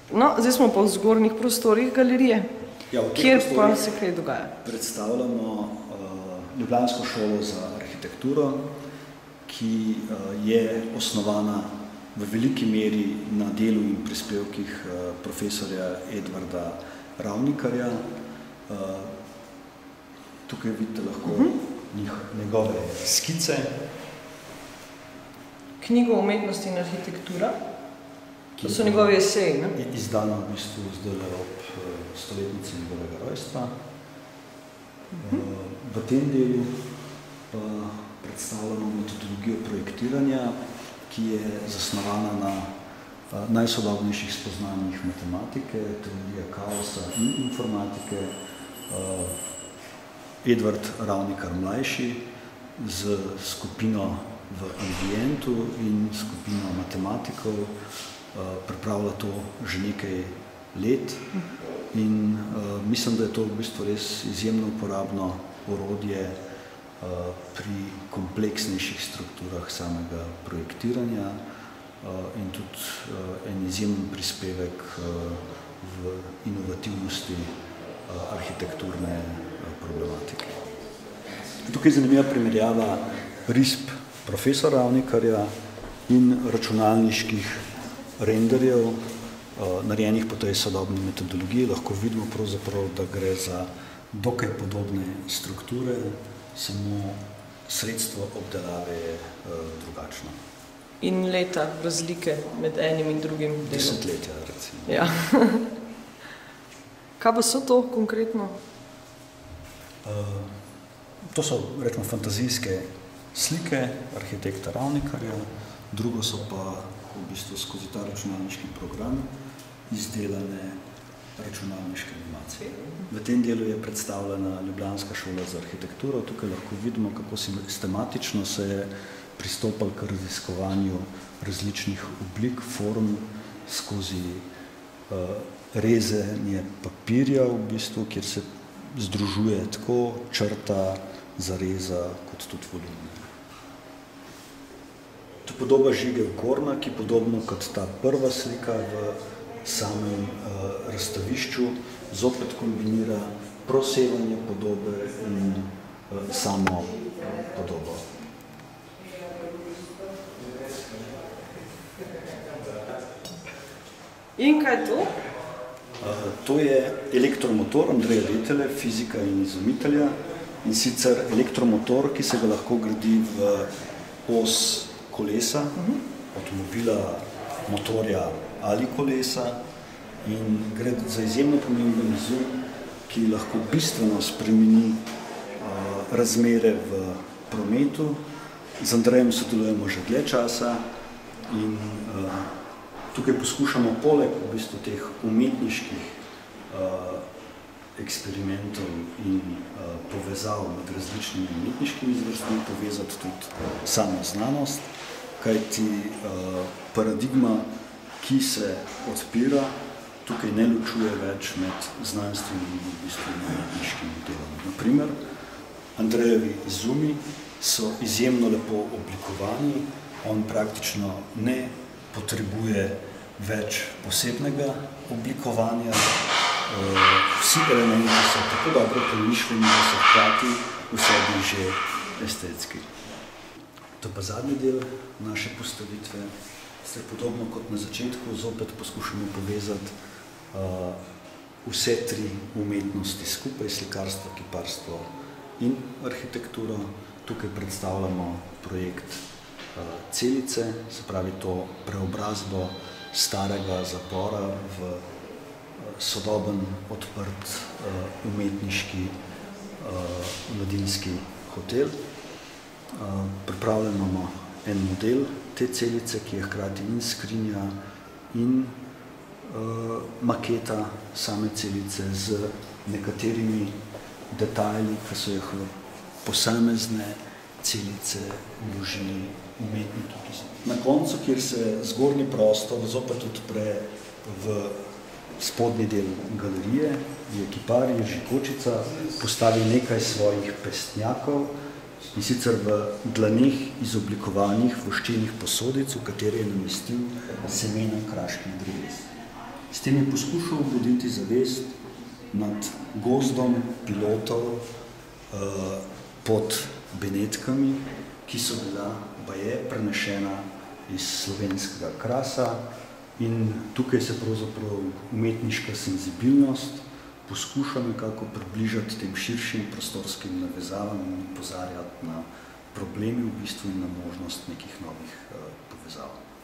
No, zdaj smo pa v zgornjih prostorih galerije, kjer pa se kaj dogaja? Predstavljamo Ljubljansko šolo za arhitekturo, ki je osnovana v veliki meri na delu in prispevkih profesorja Edvarda Ravnikarja. Tukaj vidite lahko njegove skice. Knjigo umetnosti in arhitektura, to so njegovi eseji, ne? Izdana v bistvu zdaj ob stoletnici njegovega rojstva. V tem delu predstavljamo metodologijo projektiranja, ki je zasnovana na najsodobnejših spoznanjih matematike, teorije kaosa in informatike. Edvard Ravnikar mlajši z skupino v ambientu in skupino matematikov pripravlja to že nekaj let in mislim, da je to v bistvu res izjemno uporabno orodje pri kompleksnejših strukturah samega projektiranja in tudi en izjemen prispevek v inovativnosti arhitekturne problematike. Tukaj je zanimiva primerjava risb profesora Ravnikarja in računalniških renderjev, narejenih po tej sodobni metodologiji. Lahko vidimo pravzaprav, da gre za dokaj podobne strukture, samo sredstvo obdelave je drugačno. In leta razlike med enim in drugim delom? Desetletja, recimo. Ja. Kaj pa so to konkretno? To so, rečemo, fantazijske slike arhitekta Ravnikarja, drugo so pa v bistvu skozi ta računalniški program izdelane računalniške animacije. V tem delu je predstavljena Ljubljanska šola za arhitekturo. Tukaj lahko vidimo, kako sistematično se je pristopal k raziskovanju različnih oblik, form, skozi rezanje papirja, v bistvu, kjer se združuje tako črta, zareza, kot tudi volumen. To je podoba Žige Okorna, ki podobno kot ta prva slika v samem razstavišču zopet kombinira prosevanje podobe in samo podobo. In kaj je to? To je elektromotor Andreja Detelja, fizika in izumitelja, in sicer elektromotor, ki se ga lahko gradi v os kolesa, avtomobila, motorja ali kolesa, in gre za izjemno pomemben izum, ki lahko bistveno spremeni razmere v prometu. Z Andrejem sodelujemo že dlje časa in tukaj poskušamo poleg v bistvu teh umetniških eksperimentov in povezav med različnimi umetniškimi zvrstmi povezati tudi samo znanost, kajti paradigma, ki se odpira, tukaj ne ločuje več med znanstvenim in v bistvu umetniškim delom. Naprimer, Andrejevi izumi so izjemno lepo oblikovani, on praktično ne potrebuje več posebnega oblikovanja. Vsi elementi so tako dobro premišljeni, da so hkrati v sebi že estetski. To pa zadnji del naše postavitve. Se podobno kot na začetku zopet poskušamo povezati vse tri umetnosti skupaj, slikarstvo, kiparstvo in arhitekturo. Tukaj predstavljamo projekt Celice, se pravi to preobrazbo starega zapora v sodoben, odprt, umetniški, mladinski hotel. Pripravljamo en model te celice, ki je hkrati in skrinja in maketa same celice z nekaterimi detajli, ki so jih v posamezne celice vložili umetniki. Na koncu, kjer se zgornji prostor zopet odpre v spodnji del galerije, je kipar Jerzy Kočica postavil nekaj svojih pestnjakov, in sicer v dlaneh izoblikovanih voščenih posodic, v katere je namestil semena kraških dreves. S tem je poskušal buditi zavest nad gozdom pilotov pod Benetkami, ki so bila baje prenešena iz slovenskega Krasa, in tukaj se pravzaprav umetniška senzibilnost poskuša nekako približati tem širšim prostorskim navezavam in opozarjati na probleme v bistvu in na možnost nekih novih povezav.